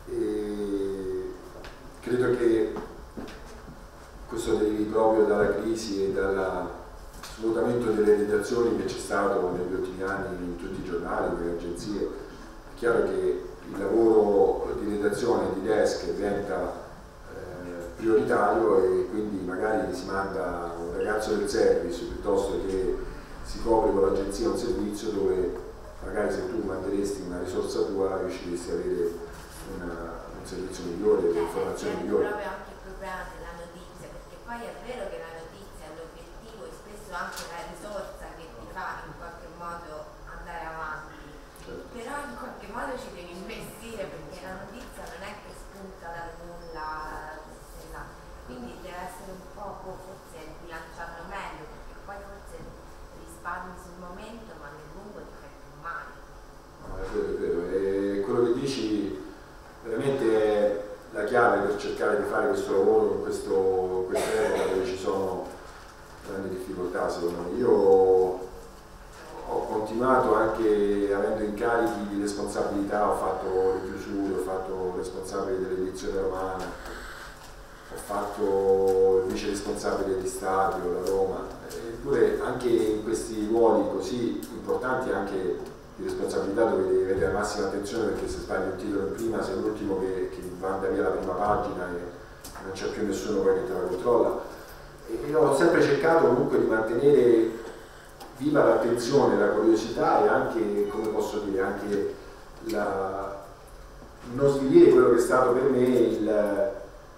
Credo che questo derivi proprio dalla crisi e dal svuotamento delle redazioni che c'è stato negli ultimi anni in tutti i giornali, nelle agenzie. È chiaro che il lavoro di redazione, di desk diventa prioritario, e quindi magari si manda un ragazzo del service piuttosto che si copre con l'agenzia un servizio dove magari se tu manderesti una risorsa tua riusciresti a avere un servizio migliore, un'informazione migliore. Proprio anche il problema della notizia, perché poi è vero che la notizia è l'obiettivo e spesso anche la risorsa che ti fa in qualche modo andare avanti, però in qualche modo ci devi investire, perché la notizia non è che spunta dal nulla, quindi deve essere un po' forse bilanciarlo meglio, perché poi forse risparmi sul momento ma nel lungo ti fai più male. No, è vero, e quello che dici veramente è la chiave per cercare di fare questo lavoro in quest'epoca dove ci sono grandi difficoltà, secondo me. Io ho continuato anche avendo incarichi di responsabilità, ho fatto le chiusure, ho fatto responsabile dell'edizione romana, ho fatto il vice responsabile di stadio da Roma, eppure anche in questi ruoli così importanti, anche di responsabilità, dove devi avere la massima attenzione, perché se sbagli un titolo in prima sei l'ultimo che manda via la prima pagina e non c'è più nessuno poi che te la controlla. E ho sempre cercato comunque di mantenere viva l'attenzione, la curiosità, e anche, come posso dire, anche non svilire quello che è stato per me il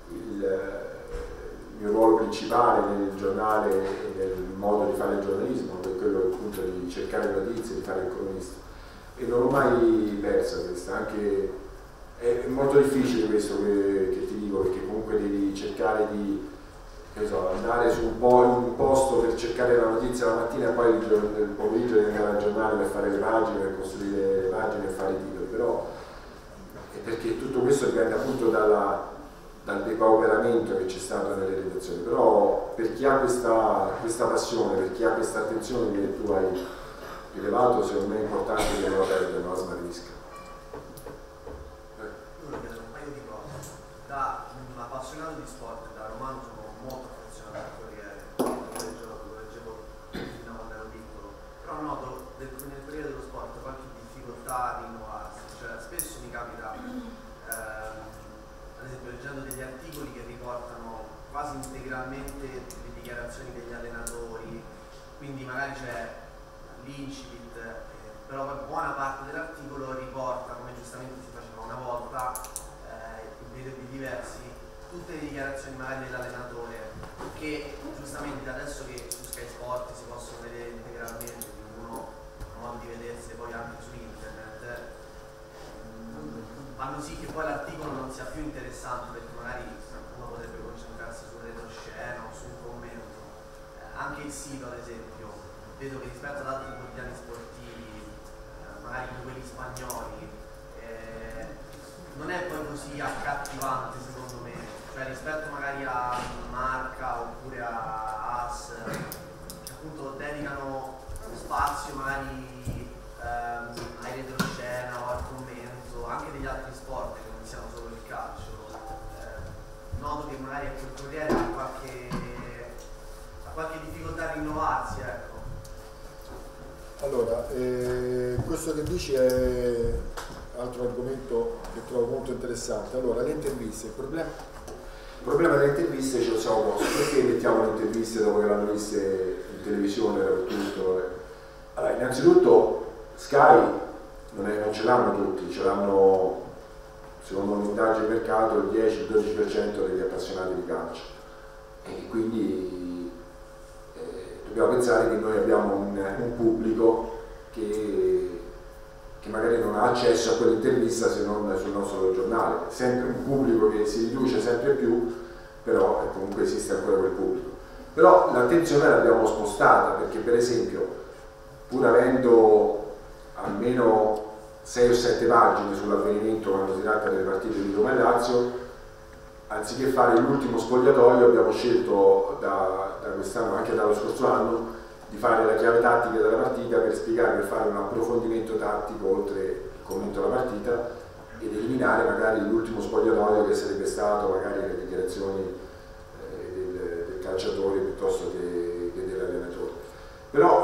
mio ruolo principale nel giornale e nel modo di fare il giornalismo, che è quello appunto di cercare notizie, di fare il cronista, e non l'ho mai persa questa. Anche è molto difficile questo che ti dico, perché comunque devi cercare di andare su un posto per cercare la notizia la mattina e poi il pomeriggio devi andare al giornale per fare le pagine, per costruire le pagine e fare i titoli, però è perché tutto questo dipende appunto dal depauperamento che c'è stato nelle redazioni. Però per chi ha questa passione, per chi ha questa attenzione che tu hai rilevato, secondo me è importante che non la perda, non la smarrisca. Io chiedo un paio di cose. Da un appassionato di sport, da romano, sono molto affezionato al Corriere, lo leggevo fino a quando ero piccolo, però noto nel Corriere dello Sport qualche difficoltà di innovarsi, cioè spesso mi capita ad esempio leggendo degli articoli che riportano quasi integralmente le dichiarazioni degli allenatori, quindi magari c'è l'incipit, però poi buona parte dell'articolo riporta, come giustamente si faceva una volta, in periodi diversi, tutte le dichiarazioni magari dell'allenatore, che giustamente adesso che su Sky Sport si possono vedere integralmente, quindi uno ha modo di vedersi poi anche su internet, fanno sì che poi l'articolo non sia più interessante, perché magari uno potrebbe concentrarsi sul retroscena o sul commento. Anche il sito, ad esempio, vedo che rispetto ad altri quotidiani sportivi, magari come quelli spagnoli, non è poi così accattivante secondo me, cioè rispetto magari a Marca oppure a AS, che appunto dedicano spazio magari ai retroscena o al commento, anche degli altri sport che non siano solo il calcio. Noto che magari ecco, il Corriere ha qualche difficoltà a rinnovarsi, ecco. Allora, questo che dici è altro argomento che trovo molto interessante. Allora, le interviste, il problema delle interviste ce lo siamo posti. Perché mettiamo le interviste dopo che l'hanno viste in televisione, tutto? Allora, innanzitutto Sky non ce l'hanno tutti, ce l'hanno, secondo un'indagine di mercato, il 10-12% degli appassionati di calcio, e quindi dobbiamo pensare che noi abbiamo un pubblico che magari non ha accesso a quell'intervista se non sul nostro giornale, sempre un pubblico che si riduce sempre più, però comunque esiste ancora quel pubblico. Però l'attenzione l'abbiamo spostata, perché per esempio, pur avendo almeno 6 o 7 pagine sull'avvenimento quando si tratta delle partite di Roma e Lazio, anziché fare l'ultimo spogliatoio abbiamo scelto da quest'anno, anche dallo scorso anno, di fare la chiave tattica della partita per spiegare, per fare un approfondimento tattico oltre il commento della partita, ed eliminare magari l'ultimo spogliatoio che sarebbe stato magari le dichiarazioni del calciatore piuttosto che dell'allenatore. Però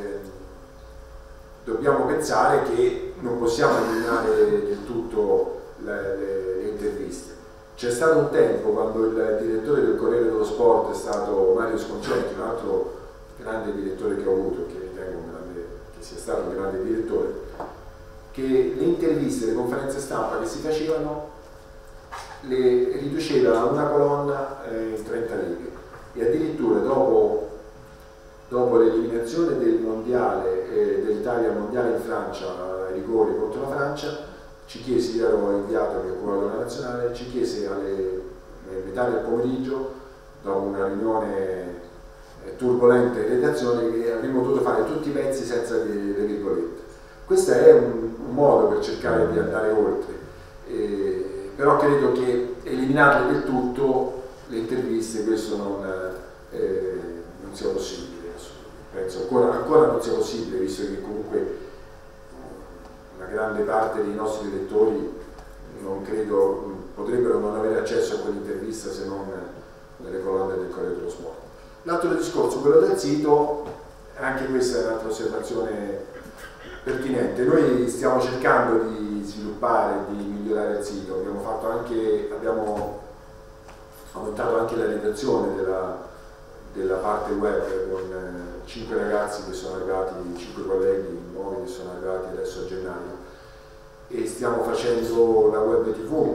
dobbiamo pensare che non possiamo eliminare del tutto le interviste. C'è stato un tempo quando il direttore del Corriere dello Sport è stato Mario Sconcerti, un altro grande direttore che ho avuto, che ritengo che sia stato un grande direttore, che le interviste, le conferenze stampa che si facevano le riduceva a una colonna in 30 righe, e addirittura dopo l'eliminazione del mondiale dell'Italia al mondiale in Francia, ai rigori contro la Francia, ci chiese, io ero inviato che curava la nazionale, ci chiese alle metà del pomeriggio, dopo una riunione turbolente in redazione, che avremmo dovuto fare tutti i pezzi senza le virgolette. Questo è un modo per cercare di andare oltre, però credo che eliminarle del tutto le interviste, questo non sia possibile. Penso ancora non sia possibile, visto che comunque una grande parte dei nostri lettori non credo potrebbero non avere accesso a quell'intervista se non nelle colonne del Corriere dello Sport. L'altro discorso, quello del sito, anche questa è un'altra osservazione pertinente. Noi stiamo cercando di sviluppare, di migliorare il sito, abbiamo aumentato anche la redazione della parte web con 5 ragazzi che sono arrivati, 5 colleghi nuovi che sono arrivati adesso a gennaio, e stiamo facendo la web TV.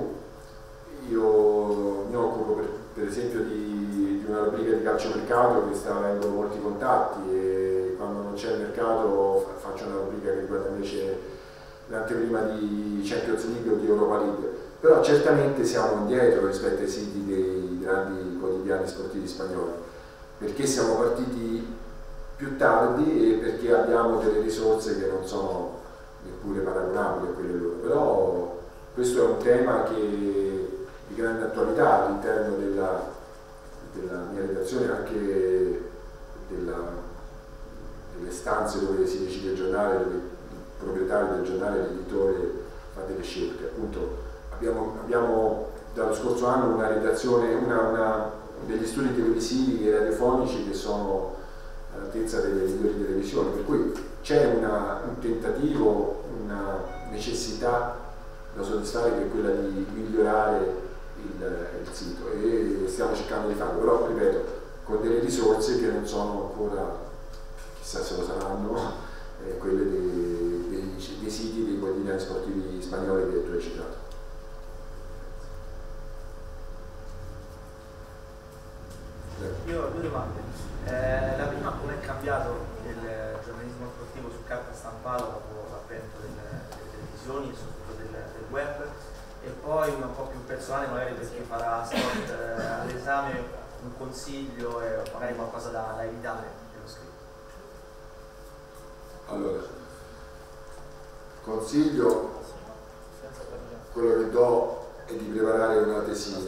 Io mi occupo per esempio di una rubrica di calciomercato che sta avendo molti contatti, e quando non c'è il mercato faccio una rubrica che riguarda invece l'anteprima di Champions League o di Europa League. Però certamente siamo indietro rispetto ai siti dei grandi quotidiani sportivi spagnoli, perché siamo partiti più tardi e perché abbiamo delle risorse che non sono neppure paragonabili a quelle loro. Però questo è un tema che di grande attualità all'interno della mia redazione, anche delle stanze dove si decide il giornale, dove il proprietario del giornale, l'editore, fa delle scelte. Appunto abbiamo dallo scorso anno una redazione, degli studi televisivi e radiofonici che sono all'altezza delle migliori televisioni, per cui c'è un tentativo, una necessità da soddisfare, che è quella di migliorare il sito, e stiamo cercando di farlo, però ripeto, con delle risorse che non sono ancora, chissà se lo saranno, quelle dei siti dei quotidiani sportivi spagnoli che tu hai citato. Io ho due domande. La prima, come è cambiato il giornalismo sportivo su carta stampata dopo l'avvento delle televisioni e soprattutto del web, e poi una un po' più personale, magari per chi farà sport all'esame, un consiglio e magari qualcosa da evitare dello scritto. Allora, consiglio, quello che do è di preparare una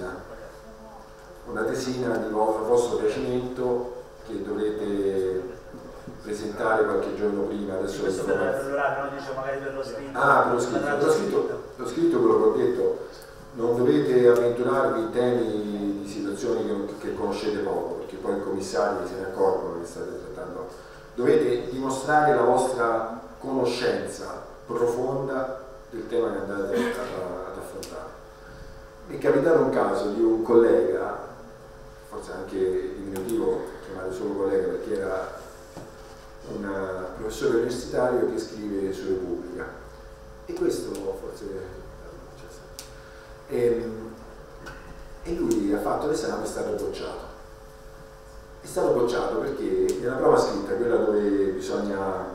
tesina di vostro piacimento che dovrete presentare qualche giorno prima. Adesso questo per l'orario, non dicevo magari per lo scritto. Per lo scritto quello che ho detto, non dovete avventurarvi in temi di situazioni che conoscete poco, perché poi i commissari se ne accorgono che state trattando. Dovete dimostrare la vostra conoscenza profonda del tema che andate ad affrontare. Mi è capitato un caso di un collega, forse anche diminutivo, chiamare solo collega perché era un professore universitario che scrive su Repubblica, e questo forse e lui ha fatto l'esame e è stato bocciato. È stato bocciato perché nella prova scritta, quella dove bisogna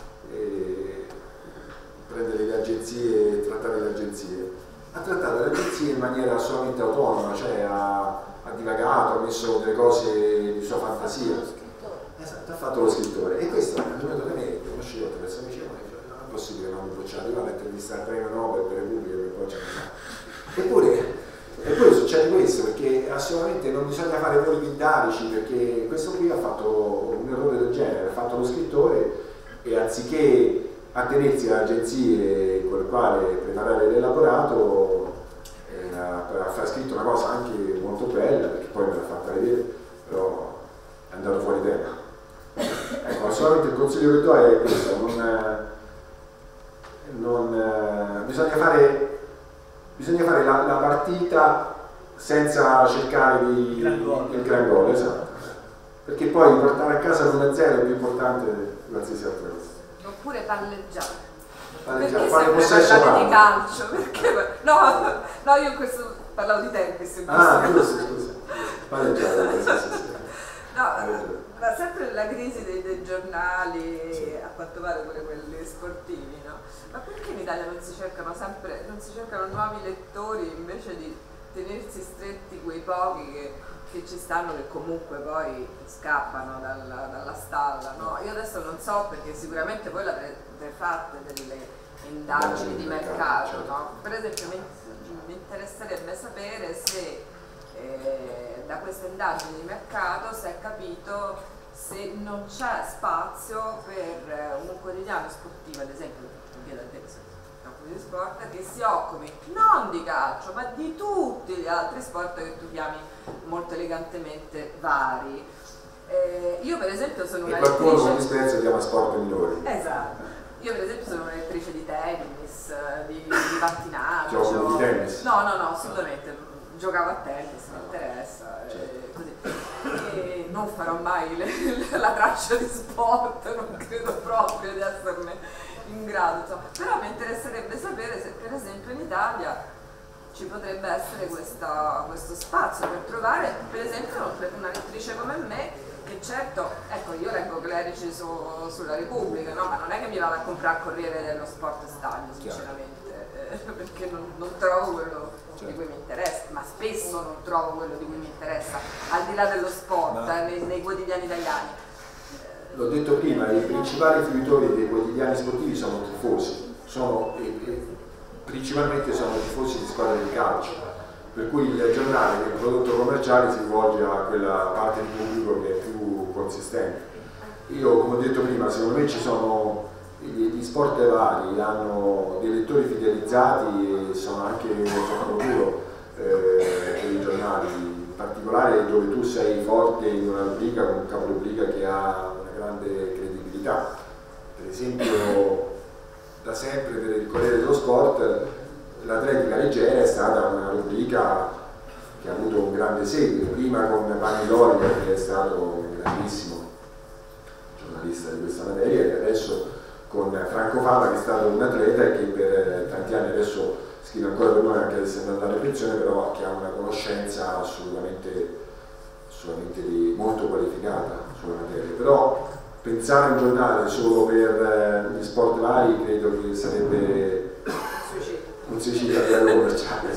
prendere le agenzie e trattare le agenzie, ha trattato le agenzie in maniera assolutamente autonoma, cioè ha divagato, ha messo delle cose di sua fantasia. Esatto, ha fatto lo scrittore. E questo è venuto da me, conoscevo altre persone, dicevo, non è possibile che non hanno bocciato, io vado a intervistare il premio Nobel per Repubblica che poi c'è. Eppure succede questo, perché assolutamente non bisogna fare voli pindarici, perché questo qui ha fatto un errore del genere, ha fatto lo scrittore e anziché attenersi alle agenzie con le quali preparare l'elaborato ha scritto una cosa anche molto bella, perché poi me l'ha fatta vedere, però è andato fuori tema. Ecco, assolutamente il consiglio che do è questo, bisogna fare la partita senza cercare il gran gol, esatto, perché poi portare a casa l'1-0 è più importante di qualsiasi altra cosa. Oppure palleggiare. Palleggiare, Perché fare sempre possesso parlate di palla. calcio? Perché no, io questo parlavo di tennis. Scusa. Palleggiare, sì. No, ma sempre la crisi dei giornali, sì. A quanto pare pure quelli sportivi, no? Ma perché in Italia non si cercano nuovi lettori invece di tenersi stretti quei pochi che ci stanno, che comunque poi scappano dalla stalla, no? Io adesso non so, perché sicuramente voi l'avrete fatte delle indagini di mercato, certo. No? Per esempio mi interesserebbe sapere se da queste indagini di mercato si è capito se non c'è spazio per un quotidiano sportivo, ad esempio di sport, che si occupi non di calcio ma di tutti gli altri sport che tu chiami molto elegantemente vari. Io per esempio sono una lettrice, qualcuno con esperienza chiama sport minori. Esatto. Io per esempio sono una lettrice di tennis, di pattinaggio. Gioco di tennis? No, assolutamente. Giocavo a tennis, mi interessa, così. E non farò mai la traccia di sport, non credo proprio di esserne in grado, insomma. Però mi interesserebbe sapere se per esempio in Italia ci potrebbe essere questo spazio per trovare per esempio una lettrice come me, che certo, ecco, io leggo Clerici sulla Repubblica, no? Ma non è che mi vado a comprare il Corriere dello Sport Stadio, sinceramente, perché non trovo quello di cui mi interessa, ma spesso non trovo quello di cui mi interessa, al di là dello sport, nei quotidiani italiani. L'ho detto prima, i principali fruitori dei quotidiani sportivi sono tifosi, principalmente sono tifosi di squadre di calcio, per cui il giornale, che è un prodotto commerciale, si rivolge a quella parte di pubblico che è più consistente. Io, come ho detto prima, secondo me ci sono gli sport vari, hanno dei lettori fidelizzati e sono anche sotto per i giornali, in particolare dove tu sei forte in una rubrica con un caporubrica che ha una grande credibilità. Per esempio, da sempre per il Corriere dello Sport l'atletica leggera è stata una rubrica che ha avuto un grande seguito, prima con Panilori, che è stato un grandissimo giornalista di questa materia, e adesso con Franco Fava, che è stato un atleta e che per tanti anni adesso scrive ancora per noi, anche se è andato alla pensione, però che ha una conoscenza assolutamente molto qualificata sulla materia. Però pensare un giornale solo per gli sport vari credo che sarebbe un suicidio a livello commerciale.